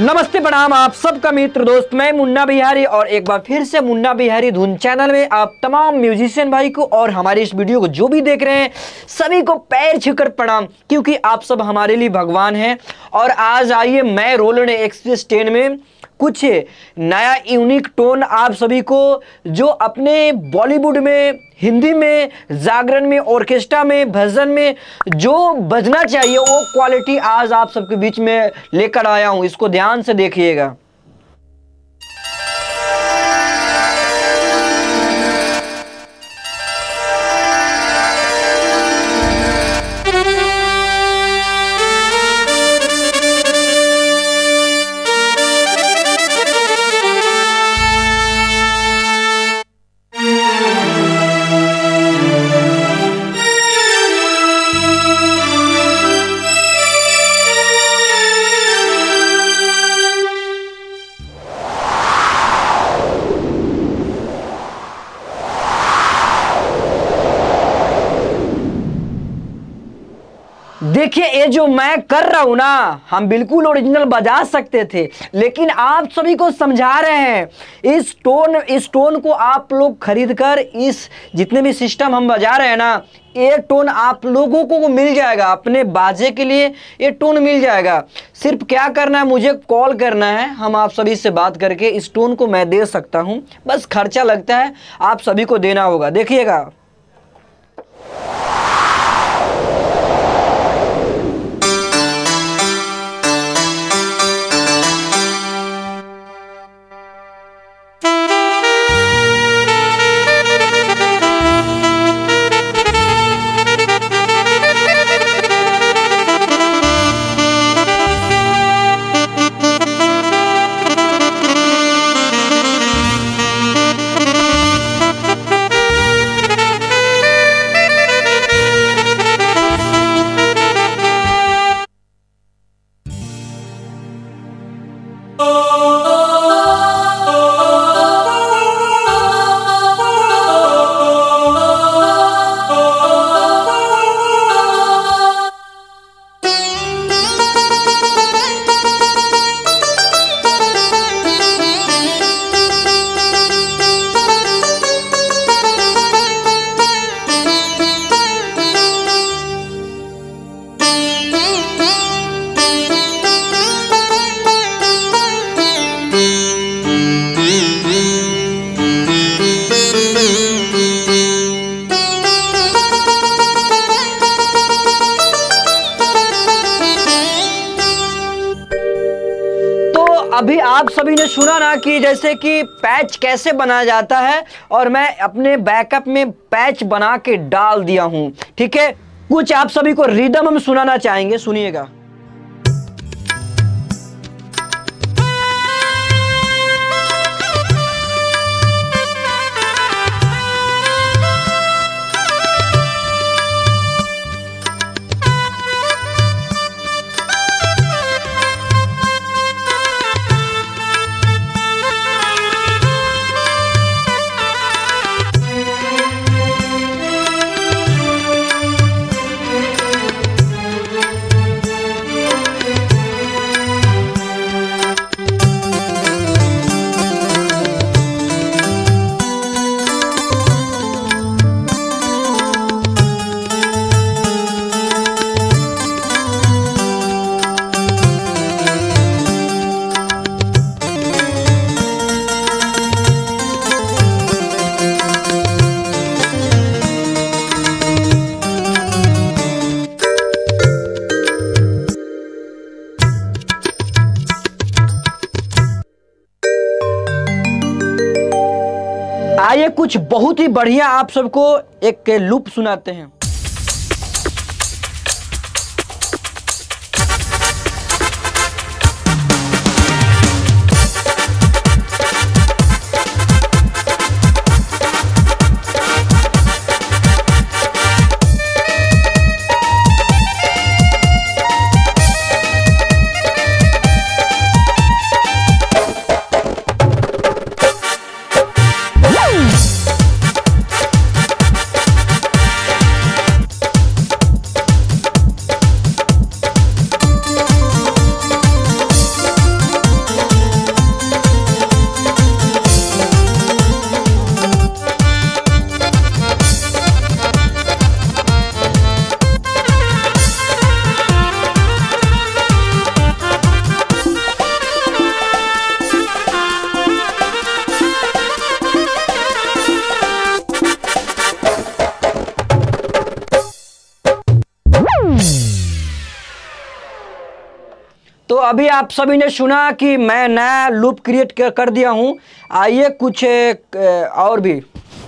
नमस्ते प्रणाम आप सबका मित्र दोस्त मैं मुन्ना बिहारी और एक बार फिर से मुन्ना बिहारी धुन चैनल में आप तमाम म्यूजिशियन भाई को और हमारे इस वीडियो को जो भी देख रहे हैं सभी को पैर छूकर प्रणाम, क्योंकि आप सब हमारे लिए भगवान हैं। और आज आइए मैं रोलैंड एक्सप्रेस 10 में कुछ नया यूनिक टोन आप सभी को जो अपने बॉलीवुड में, हिंदी में, जागरण में, ऑर्केस्ट्रा में, भजन में जो बजना चाहिए वो क्वालिटी आज आप सबके बीच में लेकर आया हूं। इसको ध्यान से देखिएगा। देखिए ये जो मैं कर रहा हूं ना, हम बिल्कुल ओरिजिनल बजा सकते थे, लेकिन आप सभी को समझा रहे हैं इस टोन को आप लोग खरीद कर इस जितने भी सिस्टम हम बजा रहे हैं ना, ये टोन आप लोगों को मिल जाएगा। अपने बाजे के लिए ये टोन मिल जाएगा। सिर्फ क्या करना है, मुझे कॉल करना है, हम आप सभी से बात करके इस टोन को मैं दे सकता हूं। बस खर्चा लगता है, आप सभी को देना होगा। देखिएगा अभी आप सभी ने सुना ना कि जैसे कि पैच कैसे बनाया जाता है, और मैं अपने बैकअप में पैच बना के डाल दिया हूं। ठीक है, कुछ आप सभी को रिदम हम सुनाना चाहेंगे, सुनिएगा। आइए कुछ बहुत ही बढ़िया आप सबको एक लूप सुनाते हैं। अभी आप सभी ने सुना कि मैं नया लूप क्रिएट कर दिया हूं। आइए कुछ और भी।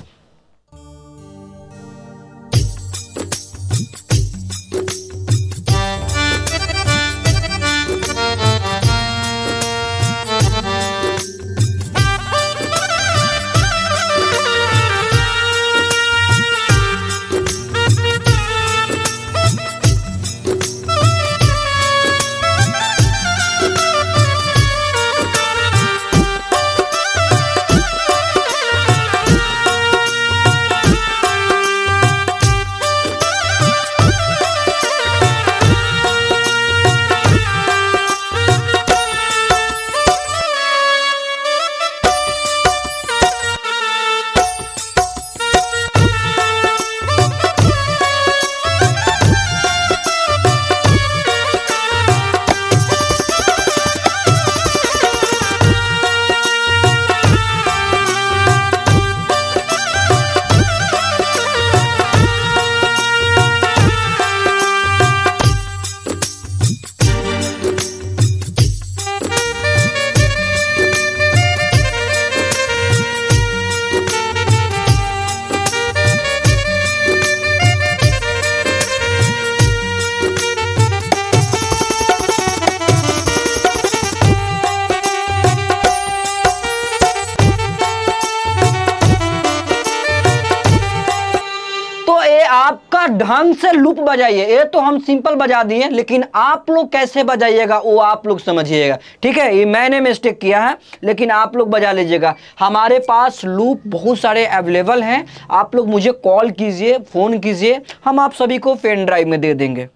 आपका ढंग से लूप बजाइए। ये तो हम सिंपल बजा दिए, लेकिन आप लोग कैसे बजाइएगा वो आप लोग समझिएगा, ठीक है। ये मैंने मिस्टेक किया है, लेकिन आप लोग बजा लीजिएगा। हमारे पास लूप बहुत सारे अवेलेबल हैं। आप लोग मुझे कॉल कीजिए, फोन कीजिए, हम आप सभी को पेन ड्राइव में दे देंगे।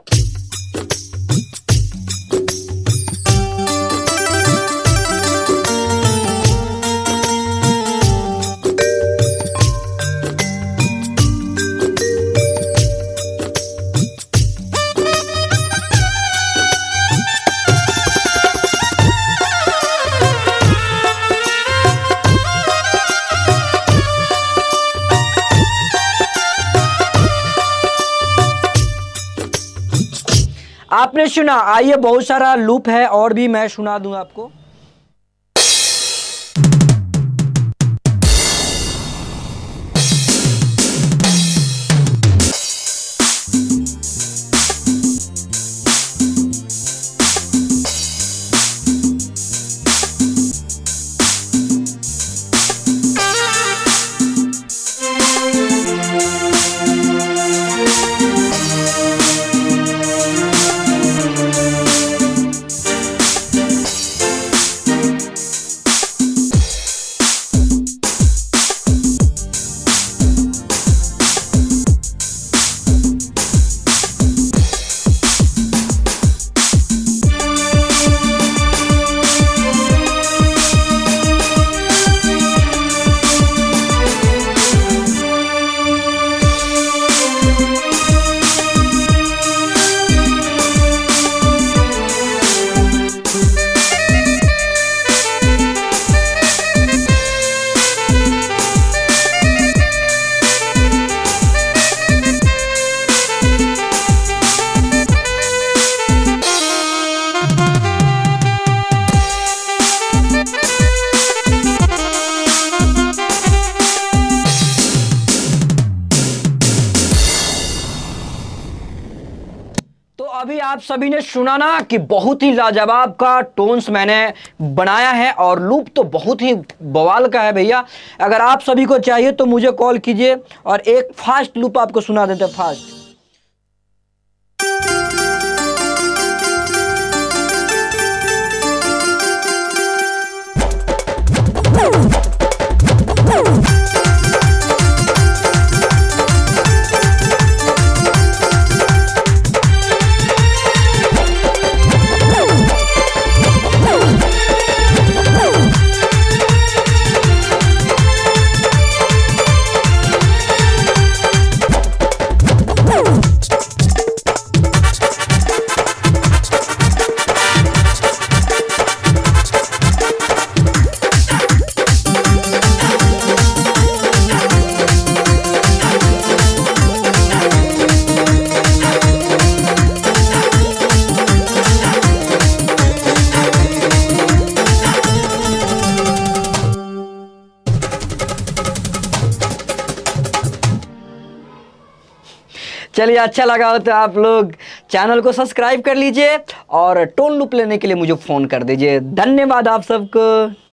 आपने सुना। आइए बहुत सारा लूप है और भी मैं सुना दूं आपको। अभी आप सभी ने सुना ना कि बहुत ही लाजवाब का टोन्स मैंने बनाया है और लूप तो बहुत ही बवाल का है भैया। अगर आप सभी को चाहिए तो मुझे कॉल कीजिए और एक फास्ट लूप आपको सुना देते हैं, फास्ट। चलिए, अच्छा लगा हो तो आप लोग चैनल को सब्सक्राइब कर लीजिए और टोन लूप लेने के लिए मुझे फ़ोन कर दीजिए। धन्यवाद आप सबको।